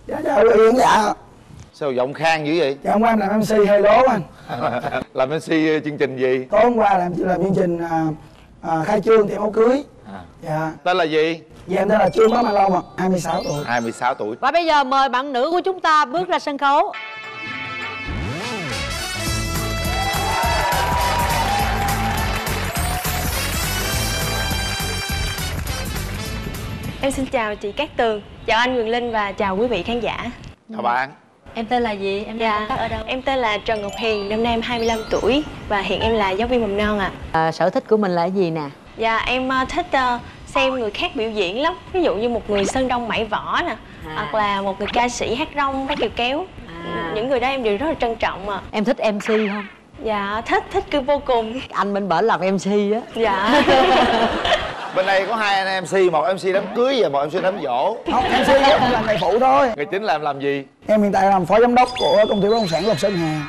Dạ chào quý vị khán giả. Sao giọng khang dữ vậy? Dạ hôm qua em làm MC hơi lố anh. Làm MC chương trình gì? Tối hôm qua làm chương trình khai trương tiệm áo cưới. Dạ. Tên là gì? Dạ em tên là Trương Bá Mai Long ạ, 26 tuổi. 26 tuổi. Và bây giờ mời bạn nữ của chúng ta bước ra sân khấu. Em xin chào chị Cát Tường, chào anh Quyền Linh và chào quý vị khán giả. Chào bạn. Em tên là gì? Em đang công tác ở đâu? Em tên là Trần Ngọc Hiền, năm nay em 25 tuổi và hiện em là giáo viên mầm non ạ. Sở thích của mình là gì nè? Dạ em thích xem người khác biểu diễn lắm. Ví dụ như một người sơn đông mãi võ nè, hoặc là một người ca sĩ hát rong, hát chèo kéo. Những người đó em đều rất là trân trọng ạ. Em thích MC không? Dạ thích cứ vô cùng. Anh bên bển làm MC á. Dạ. Bên đây có hai anh MC, một MC đám cưới và một MC đám giỗ. Không, MC em làm nghề phụ thôi. Người chính làm gì? Em hiện tại làm phó giám đốc của công ty bất động sản Lộc Sơn Hà.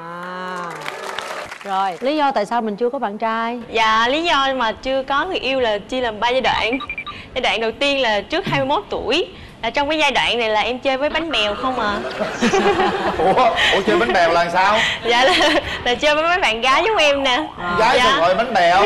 Rồi, lý do tại sao mình chưa có bạn trai? Dạ, lý do mà chưa có người yêu là chia làm 3 giai đoạn. Giai đoạn đầu tiên là trước 21 tuổi. Là trong cái giai đoạn này là em chơi với bánh bèo không à. Ủa chơi bánh bèo là sao? Dạ là chơi với mấy bạn gái giống em nè. Gái sao gọi bánh bèo?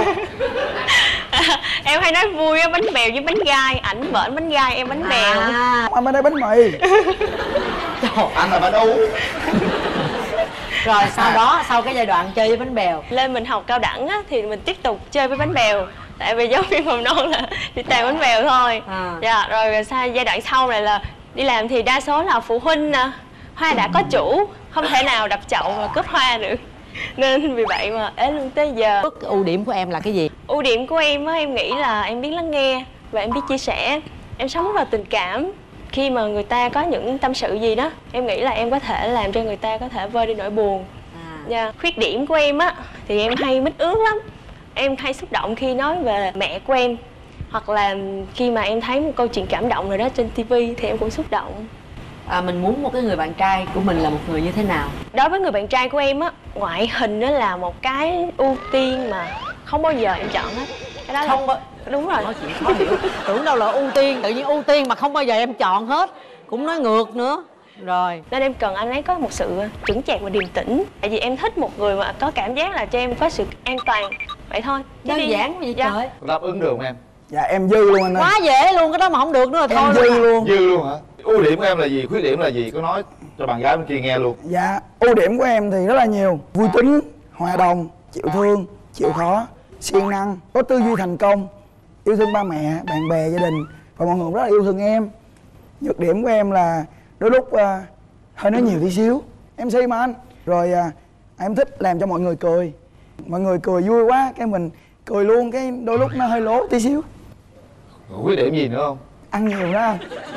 Em hay nói vui á, bánh bèo với bánh gai. Ảnh bển bánh gai, em bánh bèo. Anh bên đây bánh mì. Anh là bánh u. Rồi sau đó, sau cái giai đoạn chơi với bánh bèo, lên mình học cao đẳng á, thì mình tiếp tục chơi với bánh bèo. Tại vì giáo viên mầm non là đi toàn bánh bèo thôi. Dạ, rồi giai đoạn sau này là đi làm thì đa số là phụ huynh nè. Hoa đã có chủ, không thể nào đập chậu mà cướp hoa được. Nên vì vậy mà ế luôn tới giờ. ưu điểm của em là cái gì? Ưu điểm của em á, em nghĩ là em biết lắng nghe và em biết chia sẻ. Em sống rất là tình cảm. Khi mà người ta có những tâm sự gì đó, em nghĩ là em có thể làm cho người ta có thể vơi đi nỗi buồn. Khuyết điểm của em á, thì em hay mít ướt lắm. Em hay xúc động khi nói về mẹ của em. Hoặc là khi mà em thấy một câu chuyện cảm động nào đó trên TV thì em cũng xúc động. Mình muốn một cái người bạn trai của mình là một người như thế nào? Đối với người bạn trai của em á, ngoại hình nó là một cái ưu tiên mà không bao giờ em chọn hết. Cái đó không là... Đúng rồi. Nói chuyện khó hiểu. Tưởng đâu là ưu tiên, tự nhiên ưu tiên mà không bao giờ em chọn hết. Cũng nói ngược nữa. Rồi. Nên em cần anh ấy có một sự chững chạc và điềm tĩnh. Tại vì em thích một người mà có cảm giác là cho em có sự an toàn. Vậy thôi. Đơn giản vậy trời. Đáp ứng được không em? Dạ em dư luôn anh ơi. Quá dễ luôn, cái đó mà không được nữa là thôi. Em dư luôn. Dư luôn hả? Ưu điểm của em là gì? Khuyết điểm là gì? Có nói cho bạn gái bên kia nghe luôn. Dạ, ưu điểm của em thì rất là nhiều. Vui tính, hòa đồng, chịu thương, chịu khó, siêng năng, có tư duy thành công, yêu thương ba mẹ, bạn bè, gia đình. Và mọi người rất là yêu thương em. Nhược điểm của em là đôi lúc hơi nói nhiều tí xíu. MC mà anh. Rồi em thích làm cho mọi người cười. Mọi người cười vui quá, cái mình cười luôn, cái đôi lúc nó hơi lố tí xíu. Khuyết điểm gì nữa không? Ăn nhiều đó anh.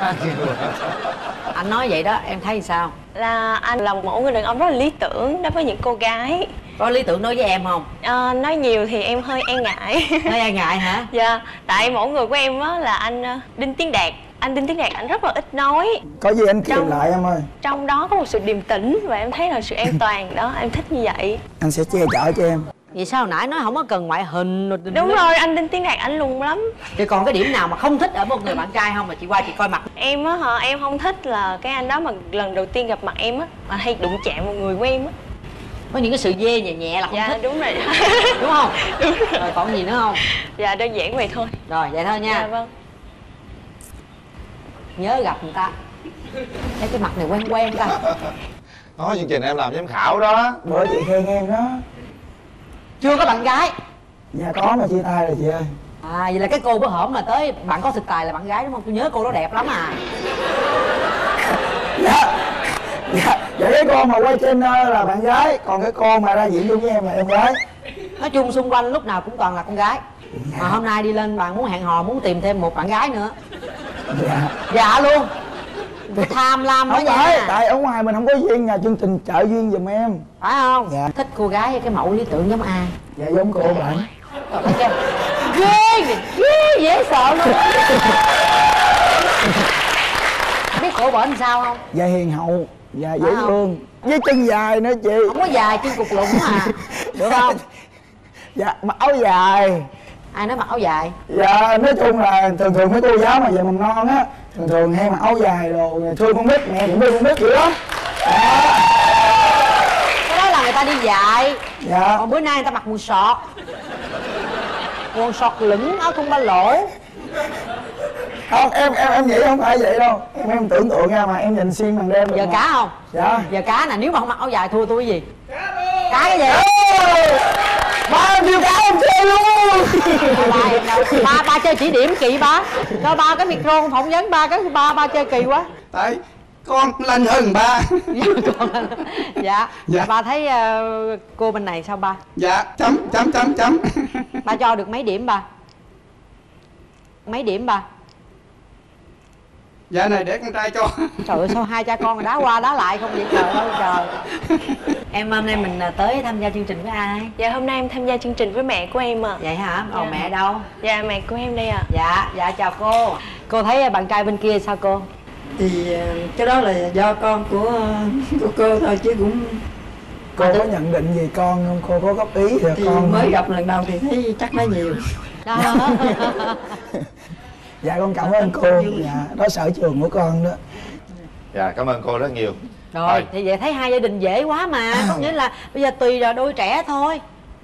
Anh nói vậy đó, em thấy sao? Là anh là một mẫu người đàn ông rất là lý tưởng đối với những cô gái. Có lý tưởng đối với em không? Nói nhiều thì em hơi e ngại. Hơi e ngại hả? Dạ, tại mẫu người của em á là anh Đinh Tiến Đạt. Anh Đinh Tiến Đạt anh rất là ít nói. Có gì anh kìm lại em ơi. Trong đó có một sự điềm tĩnh và em thấy là sự an toàn đó, em thích như vậy. Anh sẽ che chở cho em. Vì sao hồi nãy nói không có cần ngoại hình rồi? Đúng rồi, anh Đinh Tiến Đạt anh lùn lắm. Thì còn cái điểm nào mà không thích ở một người bạn trai không, mà chị qua chị coi mặt? Em á hả, em không thích là cái anh đó mà lần đầu tiên gặp mặt em á mà hay đụng chạm vào người của em á. Có những cái sự dê nhẹ nhẹ là không thích. Đúng rồi. Đúng không? Đúng rồi. Rồi còn gì nữa không? Dạ đơn giản vậy thôi. Rồi vậy thôi nha. Dạ vâng. Nhớ gặp người ta. Thấy cái mặt này quen quen ta. Nói chương trình em làm giám khảo đó. Bữa chị khen em đó. Chưa có bạn gái? Dạ có mà chia tay rồi chị ơi. Vậy là cái cô bữa hổm mà tới bạn có thực tài là bạn gái đúng không? Tôi nhớ cô đó đẹp lắm à. Dạ cái con mà quay trên là bạn gái, còn cái con mà ra diễn chung với em là em gái. Nói chung xung quanh lúc nào cũng toàn là con gái. Mà hôm nay đi lên bạn muốn hẹn hò, muốn tìm thêm một bạn gái nữa. Dạ luôn. Tham lam quá nha. Tại ở ngoài mình không có duyên, nhà chương trình trợ duyên giùm em. Phải không? Dạ. Thích cô gái cái mẫu lý tưởng giống ai? Dạ giống cô bạn. Ghê dễ sợ luôn. Biết cổ bển sao không? Dạ hiền hậu, dạ dễ thương, với chân dài nữa chị. Không có dài, chân cục lũng à. Được không? Dạ mặc áo dài. Ai nói mặc áo dài? Dạ nói chung là thường mấy cô giáo mà về mầm non á thường thường hay mặc áo dài rồi thương con nít, mẹ cũng thương con nít dữ lắm. Cái đó là người ta đi dạy. Dạ. Còn bữa nay người ta mặc quần sọt. Quần sọt lửng, áo thun ba lỗ. Không, em nghĩ không phải vậy đâu. Em tưởng tượng ra mà em nhìn xuyên màn đêm được. Giờ mà. cá không? Dạ. Giờ cá nè, nếu mà không mặc áo dài thua tôi cái gì? Cá cái gì? Ba em kêu cá không chơi luôn. Ba chơi chỉ điểm kỳ ba. Cho ba cái micro phỏng vấn ba cái ba chơi kỳ quá. Tại con lên hơn ba. Dạ. Dạ. Ba thấy cô bên này sao ba? Dạ chấm. Ba cho được mấy điểm ba? Mấy điểm ba? Dạ này để con trai cho. Trời ơi sao hai cha con mà đá qua đá lại không vậy trời ơi trời. Em hôm nay mình tới tham gia chương trình với ai? Dạ hôm nay em tham gia chương trình với mẹ của em ạ. Vậy hả? Còn Dạ. mẹ đâu? Dạ mẹ của em đây ạ. Dạ chào cô. Cô thấy bạn trai bên kia sao cô? Thì cái đó là do con của cô thôi chứ cũng Cô có nhận định gì con không? Cô có góp ý thì thì con mới gặp lần đầu thì thấy chắc nó nhiều. Đó. Dạ con cảm ơn cô. Dạ đó sở trường của con đó. Dạ cảm ơn cô rất nhiều. Rồi thì vậy thấy hai gia đình dễ quá mà. Có nghĩa là bây giờ tùy là đôi trẻ thôi.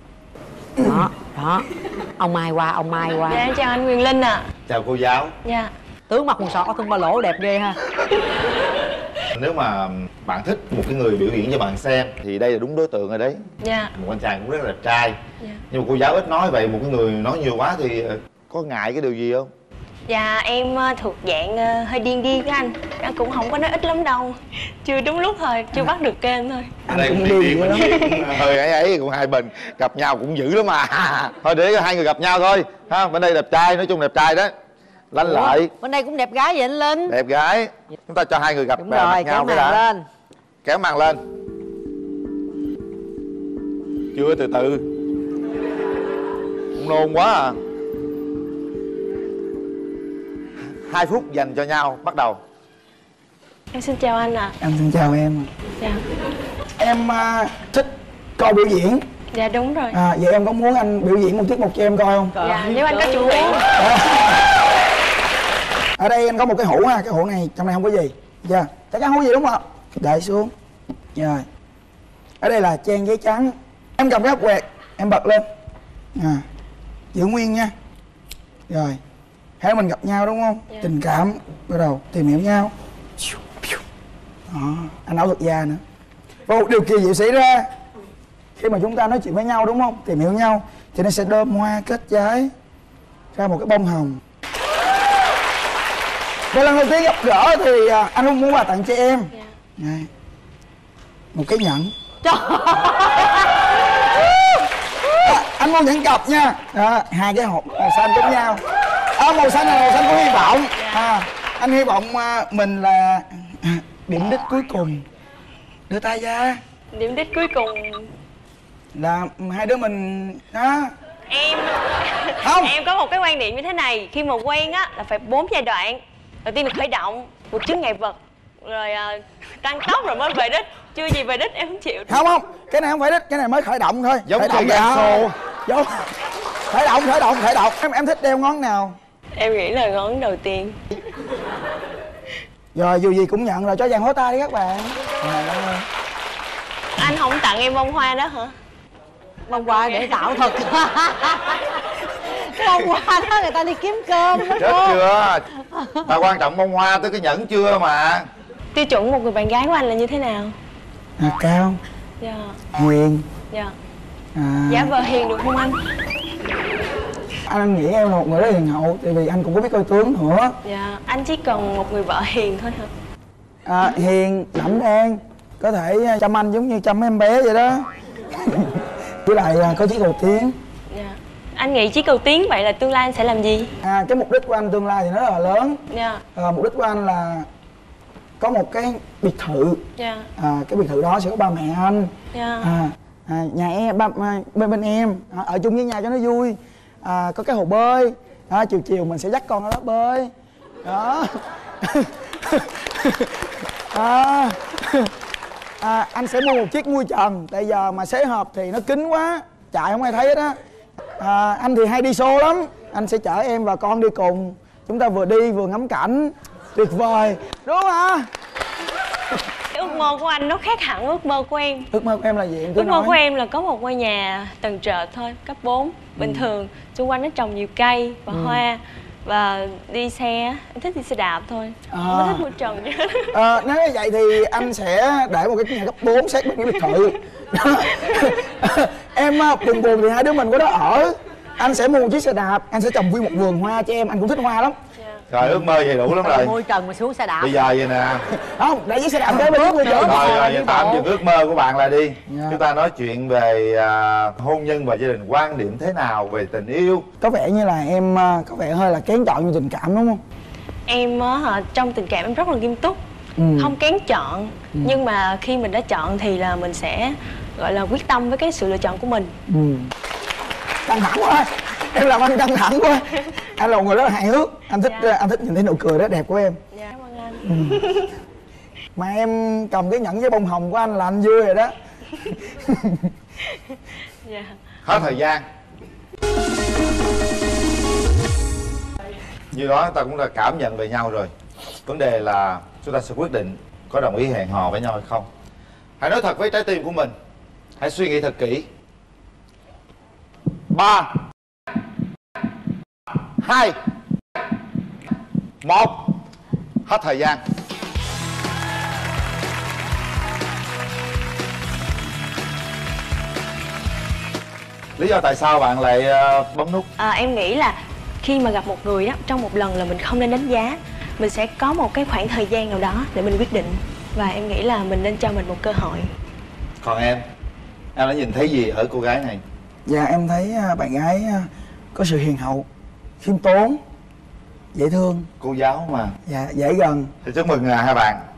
Đó. Ông Mai qua. Dạ em chào anh Quyền Linh ạ. Chào cô giáo. Dạ. Tướng mặc quần sọt áo thun ba lỗ đẹp ghê ha. Nếu mà bạn thích một cái người biểu diễn cho bạn xem thì đây là đúng đối tượng rồi đấy. Dạ. Một anh chàng cũng rất là đẹp trai. Dạ. Nhưng mà cô giáo ít nói vậy, một cái người nói nhiều quá thì có ngại cái điều gì không? Dạ em thuộc dạng hơi điên á anh. Anh cũng không có nói ít lắm đâu. Chưa đúng lúc thôi, chưa bắt được kênh thôi. Anh cũng đi dữ lắm. Hơi ấy cũng hai bên gặp nhau cũng dữ lắm mà. Thôi để hai người gặp nhau thôi ha. Bên đây đẹp trai, nói chung đẹp trai đó, lanh lợi. Bên đây cũng đẹp gái vậy anh Linh. Đẹp gái. Chúng ta cho hai người gặp Đúng mặt rồi, nhau kéo cái màn đã. lên. Kéo màn lên. Chưa, từ từ. Cũng nôn quá à. 2 phút dành cho nhau, bắt đầu. Em xin chào anh ạ. Em xin chào em. Dạ. Em thích coi biểu diễn. Dạ đúng rồi. Vậy em có muốn anh biểu diễn một tiết mục cho em coi không? Dạ nếu anh có chuẩn bị. Ở đây anh có một cái hũ ha, cái hũ này trong này không có gì. Dạ, chắc chắn không có gì đúng không? Để xuống. Rồi. Ở đây là trang giấy trắng. Em cầm cái hộp quẹt, em bật lên. Giữ nguyên nha. Rồi. Hai mình gặp nhau đúng không? Dạ. Tình cảm bắt đầu tìm hiểu nhau. Đó, anh ảo thuật gia nữa. Và một điều kỳ diệu xảy ra khi mà chúng ta nói chuyện với nhau đúng không? Tìm hiểu nhau thì nó sẽ đơm hoa kết trái ra một cái bông hồng. Và lần đầu tiên gặp gỡ thì anh cũng muốn quà tặng cho em. Dạ. Này, một cái nhẫn. Anh mua nhẫn cặp nha. Đó, hai cái hộp màu xanh giống nhau. Màu xanh là màu xanh của hy vọng. Anh hy vọng mình là điểm đích cuối cùng. Đưa tay ra. Điểm đích cuối cùng Là hai đứa mình đó. em Không. em có một cái quan niệm như thế này, khi mà quen á là phải 4 giai đoạn. Đầu tiên là khởi động, buộc chướng ngại vật, rồi tăng tốc rồi mới về đích. Chưa gì về đích em không chịu. Không, cái này không phải đích, cái này mới khởi động thôi. Giống khởi động thời gian xô. Giống. Khởi động. Em thích đeo ngón nào? Em nghĩ là ngón đầu tiên. Rồi dù gì cũng nhận rồi, cho dàn hố tay đi các bạn. Anh không tặng em bông hoa đó hả? Bông hoa để tạo thật. Cái bông hoa đó người ta đi kiếm cơm đó Chết cô. chưa? Ta quan trọng bông hoa tới cái nhẫn chưa mà. Tiêu chuẩn một người bạn gái của anh là như thế nào? Cao, Dạ. hiền. Dạ. À, Giả vờ hiền được không anh? anh nghĩ em là một người rất hiền hậu, tại vì anh cũng có biết coi tướng nữa. Dạ. Anh chỉ cần một người vợ hiền thôi hả? Hiền, đảm đang, có thể chăm anh giống như chăm em bé vậy đó. Với lại có chí cầu tiến. Dạ. Anh nghĩ chí cầu tiến vậy là tương lai anh sẽ làm gì? Cái mục đích của anh tương lai thì nó rất là lớn. Dạ. Mục đích của anh là có một cái biệt thự. Dạ. Cái biệt thự đó sẽ có ba mẹ anh. Dạ. Nhà em, bên em ở chung với nhà cho nó vui. Có cái hồ bơi. Chiều chiều mình sẽ dắt con ở đó bơi. Đó. Anh sẽ mua một chiếc mui trần. Tại giờ mà xế hộp thì nó kín quá, chạy không ai thấy hết á. Anh thì hay đi show lắm. Anh sẽ chở em và con đi cùng. Chúng ta vừa đi vừa ngắm cảnh. Tuyệt vời, đúng không hả? Cái ước mơ của anh nó khác hẳn ước mơ của em. Ước mơ của em là gì em cứ Ước mơ nói. của em là có một ngôi nhà tầng trệt thôi, cấp 4 bình thường, xung quanh nó trồng nhiều cây và hoa. Và đi xe, em thích đi xe đạp thôi, không có thích mua trần chứ. Nếu như vậy thì anh sẽ để một cái nhà cấp 4 sát bên cái biệt thự. Em buồn buồn thì hai đứa mình có đó ở. Anh sẽ mua một chiếc xe đạp, anh sẽ trồng nguyên một vườn hoa cho em, anh cũng thích hoa lắm. Rồi ước mơ vậy đủ lắm rồi. Môi trần mà xuống xe đạp. Bây giờ vậy nè. Không, để chiếc xe đạp kế bên chiếc người chồng. Rồi vậy tạm dừng ước mơ của bạn lại đi. Dạ. Chúng ta nói chuyện về hôn nhân và gia đình, quan điểm thế nào về tình yêu. Có vẻ như là em có vẻ hơi là kén chọn như tình cảm đúng không? Em trong tình cảm em rất là nghiêm túc, không kén chọn. Nhưng mà khi mình đã chọn thì là mình sẽ gọi là quyết tâm với cái sự lựa chọn của mình. Căng thẳng quá, em làm anh căng thẳng quá. Anh là một người rất là hài hước, anh thích anh thích nhìn thấy nụ cười đó đẹp của em. Dạ, cảm ơn anh. Mà em cầm cái nhẫn với bông hồng của anh là anh vui rồi đó. Dạ. Hết thời gian. Như đó ta cũng đã cảm nhận về nhau rồi. Vấn đề là chúng ta sẽ quyết định có đồng ý hẹn hò với nhau hay không. Hãy nói thật với trái tim của mình. Hãy suy nghĩ thật kỹ. 3 2 1. Hết thời gian. Lý do tại sao bạn lại bấm nút? Em nghĩ là khi mà gặp một người đó, trong một lần là mình không nên đánh giá. Mình sẽ có một cái khoảng thời gian nào đó để mình quyết định. Và em nghĩ là mình nên cho mình một cơ hội. Còn em đã nhìn thấy gì ở cô gái này? Dạ em thấy bạn gái có sự hiền hậu, khiêm tốn, dễ thương. Cô giáo mà. Dạ dễ gần. Thì chúc mừng hai bạn.